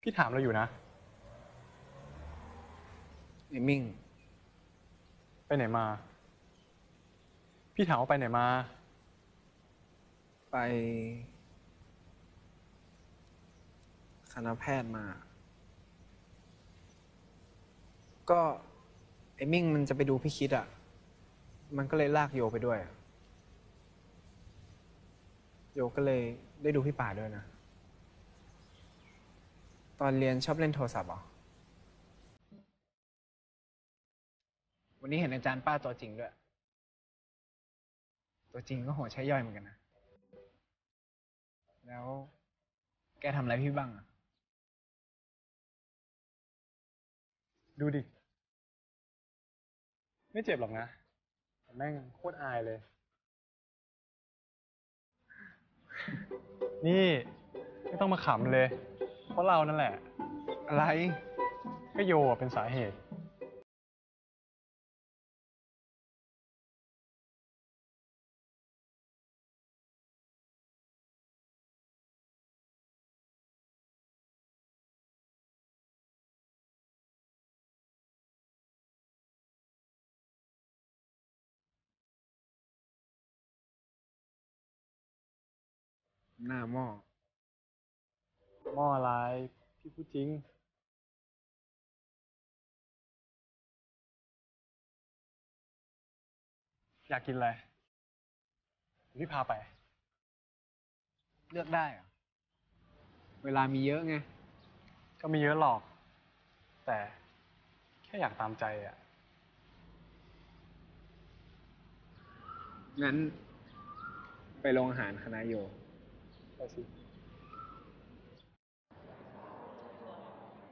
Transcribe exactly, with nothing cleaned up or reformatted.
พี่ถามเราอยู่นะไอ้มิ่งไปไหนมา พี่ถามว่าไปไหนมาไปคณะแพทย์มา ก็ไอ้มิ่งมันจะไปดูพี่คิดอ่ะ มันก็เลยลากโยไปด้วยอะโยก็เลยได้ดูพี่ป่าด้วยนะ ตอนเรียนชอบเล่นโทรศัพท์เหรอ วันนี้เห็นอาจารย์ป้าตัวจริงด้วย ตัวจริงก็โหดใช้ย่อยเหมือนกันนะ แล้วแกทำอะไรพี่บ้างอ่ะดูดิ ไม่เจ็บหรอกนะแต่แม่งโคตรอายเลย นี่ไม่ต้องมาขำเลย เพราะเรานั่นแหละอะไรก็โยอะเป็นสาเหตุหน้าหม้อหม้ออะไร พี่พูดจริง อยากกินอะไรเดี๋ยวพี่พาไปเลือกได้เหรอ เวลามีเยอะไงก็ไม่เยอะหรอก แต่แค่อยากตามใจอ่ะงั้นไปโรงอาหารคณะโยไปสิ